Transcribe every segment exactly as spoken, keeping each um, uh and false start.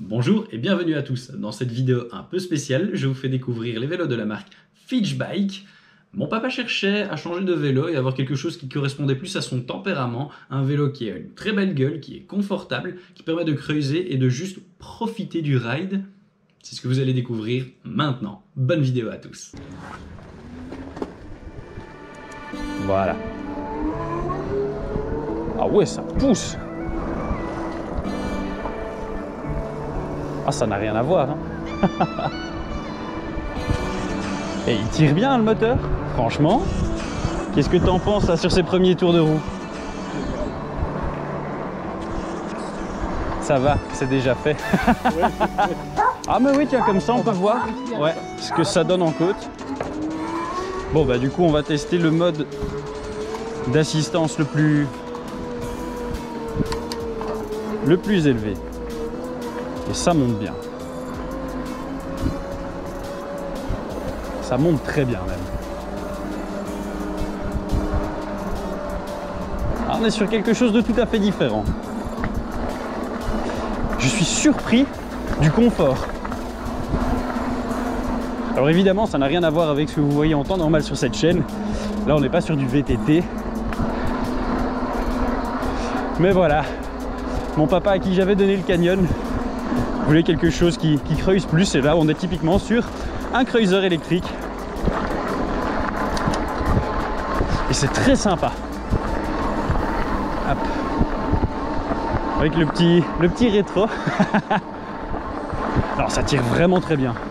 Bonjour et bienvenue à tous. Dans cette vidéo un peu spéciale, je vous fais découvrir les vélos de la marque Fitch Bike. Mon papa cherchait à changer de vélo et avoir quelque chose qui correspondait plus à son tempérament, un vélo qui a une très belle gueule, qui est confortable, qui permet de creuser et de juste profiter du ride. C'est ce que vous allez découvrir maintenant. Bonne vidéo à tous. Voilà. Ah ouais, ça pousse. Ah, ça n'a rien à voir. Hein. Et il tire bien le moteur, franchement. Qu'est-ce que tu en penses là, sur ses premiers tours de roue? Ça va, c'est déjà fait. Ah mais oui, tiens, comme ça on peut voir ouais, ce que ça donne en côte. Bon bah du coup on va tester le mode d'assistance le plus le plus élevé. Et ça monte bien. Ça monte très bien même. Ah, on est sur quelque chose de tout à fait différent. Je suis surpris du confort. Alors évidemment, ça n'a rien à voir avec ce que vous voyez en temps normal sur cette chaîne. Là, on n'est pas sur du V T T. Mais voilà, mon papa à qui j'avais donné le canyon voulait quelque chose qui, qui creuse plus. Et là, on est typiquement sur un creuseur électrique. Et c'est très sympa. Hop. Avec le petit, le petit rétro. Alors ça tire vraiment très bien.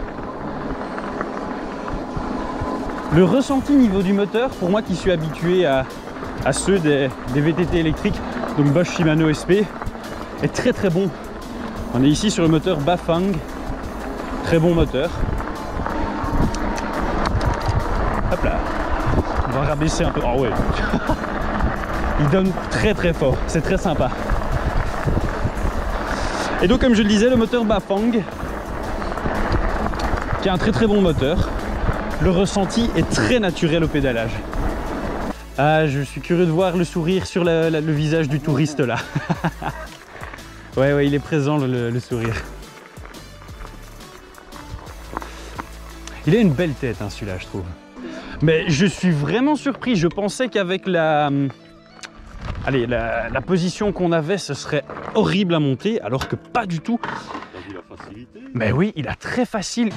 Le ressenti niveau du moteur, pour moi qui suis habitué à, à ceux des, des V T T électriques, donc Bosch Shimano S P, est très très bon. On est ici sur le moteur Bafang, très bon moteur. Hop là, on va rabaisser un peu. Oh ouais, il donne très très fort, c'est très sympa. Et donc comme je le disais, le moteur Bafang, qui a un très très bon moteur. Le ressenti est très naturel au pédalage. Ah, je suis curieux de voir le sourire sur la, la, le visage du touriste là. Ouais, ouais, il est présent le, le, le sourire. Il a une belle tête, hein, celui-là, je trouve. Mais je suis vraiment surpris. Je pensais qu'avec la, allez, la, la position qu'on avait, ce serait horrible à monter, alors que pas du tout. Mais oui, il a très facile.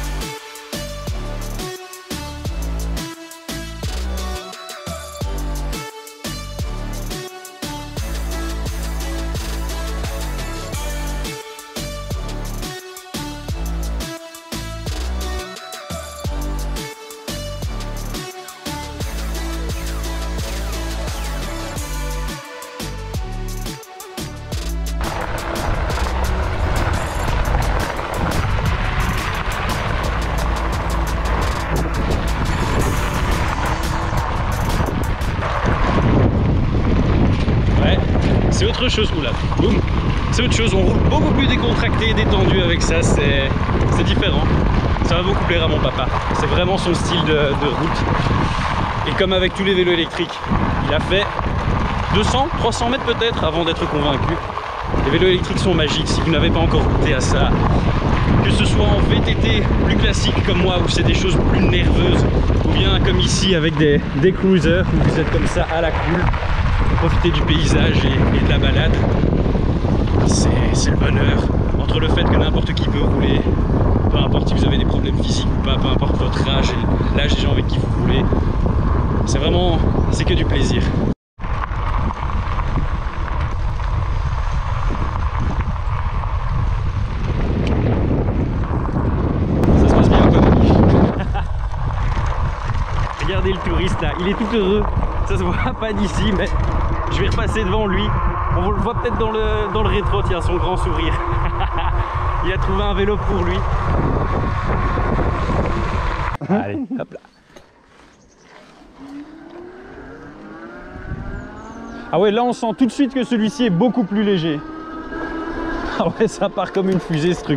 C'est autre chose, oula, boum. C'est autre chose, on roule beaucoup plus décontracté et détendu avec ça, c'est différent. Ça va beaucoup plaire à mon papa, c'est vraiment son style de, de route. Et comme avec tous les vélos électriques, il a fait deux cents, trois cents mètres peut-être avant d'être convaincu. Les vélos électriques sont magiques, si vous n'avez pas encore goûté à ça, que ce soit en V T T plus classique comme moi, où c'est des choses plus nerveuses, ou bien comme ici avec des, des cruisers, où vous êtes comme ça à la cool, profiter du paysage et, et de la balade, c'est le bonheur. Entre le fait que n'importe qui peut rouler, peu importe si vous avez des problèmes physiques ou pas, peu importe votre âge et l'âge des gens avec qui vous roulez, c'est vraiment, c'est que du plaisir. Ça se passe bien quoi. Regardez le touriste là, il est tout heureux. Ça se voit pas d'ici, mais je vais repasser devant lui. On le voit peut-être dans le, dans le rétro, tiens, son grand sourire. Il a trouvé un vélo pour lui. Allez, hop là. Ah ouais, là on sent tout de suite que celui-ci est beaucoup plus léger. Ah ouais, ça part comme une fusée ce truc.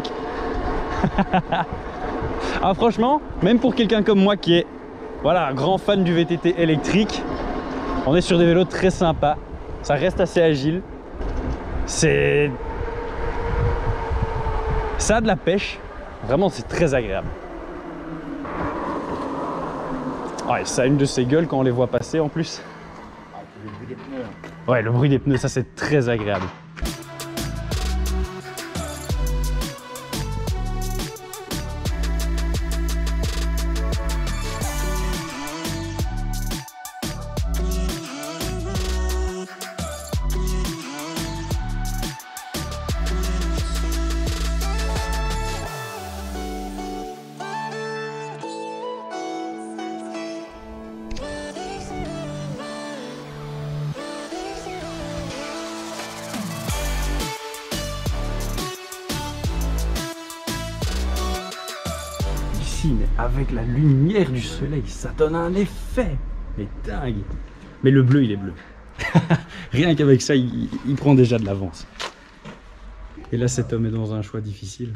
Ah franchement, même pour quelqu'un comme moi qui est voilà, un grand fan du V T T électrique, on est sur des vélos très sympas. Ça reste assez agile. C'est... Ça a de la pêche. Vraiment, c'est très agréable. Ouais, ça a une de ces gueules quand on les voit passer en plus. Ah, le bruit des pneus. Ouais, le bruit des pneus, ça c'est très agréable. Mais avec la lumière du soleil, ça donne un effet mais dingue. Mais le bleu, il est bleu. Rien qu'avec ça, il, il prend déjà de l'avance. Et là, cet homme est dans un choix difficile.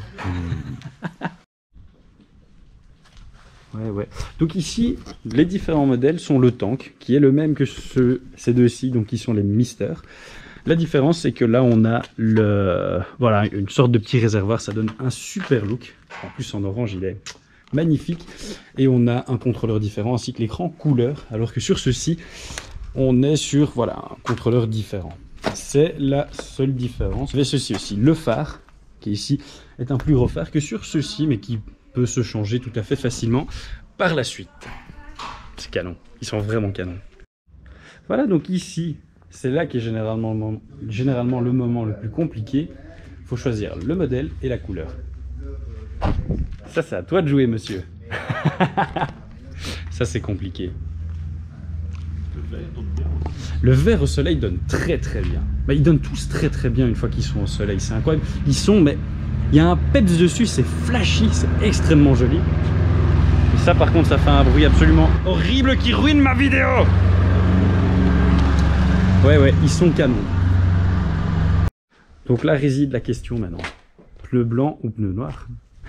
Ouais, ouais. Donc ici, les différents modèles sont le tank, qui est le même que ceux, ces deux-ci, donc qui sont les Mister. La différence, c'est que là, on a le, voilà, une sorte de petit réservoir. Ça donne un super look. En plus, en orange, il est magnifique. Et on a un contrôleur différent ainsi que l'écran couleur, alors que sur ceci on est sur voilà un contrôleur différent. C'est la seule différence. Avec ceci aussi, le phare qui ici est un plus gros phare que sur ceci, mais qui peut se changer tout à fait facilement par la suite. C'est canon, ils sont vraiment canons. Voilà, donc ici c'est là qui est généralement, généralement le moment le plus compliqué. Il faut choisir le modèle et la couleur. Ça, c'est à toi de jouer, monsieur. Ça, c'est compliqué. Le vert au soleil donne très très bien. Bah, ils donnent tous très très bien une fois qu'ils sont au soleil. C'est incroyable. Ils sont, mais il y a un peps dessus, c'est flashy, c'est extrêmement joli. Et ça, par contre, ça fait un bruit absolument horrible qui ruine ma vidéo. Ouais, ouais, ils sont canons. Donc là réside la question maintenant. Pneu blanc ou pneu noir?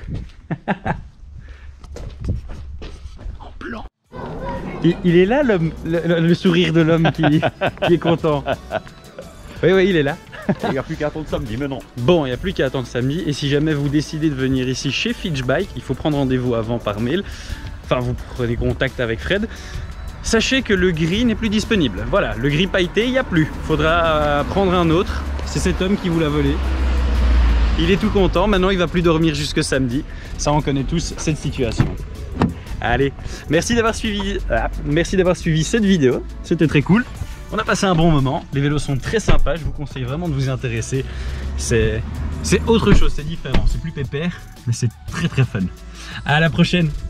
En blanc. Il, il est là, le, le, le sourire de l'homme qui, qui est content. Oui, oui, il est là. Il n'y a plus qu'à attendre samedi, mais non. Bon, il n'y a plus qu'à attendre samedi. Et si jamais vous décidez de venir ici chez Fitch Bike, il faut prendre rendez-vous avant par mail. Enfin, vous prenez contact avec Fred. Sachez que le gris n'est plus disponible. Voilà, le gris pailleté, il n'y a plus. Il faudra prendre un autre. C'est cet homme qui vous l'a volé. Il est tout content, maintenant il va plus dormir jusque samedi. Ça, on connaît tous cette situation. Allez, merci d'avoir suivi, ah, merci d'avoir suivi cette vidéo. C'était très cool. On a passé un bon moment. Les vélos sont très sympas. Je vous conseille vraiment de vous y intéresser. C'est autre chose, c'est différent. C'est plus pépère, mais c'est très très fun. À la prochaine.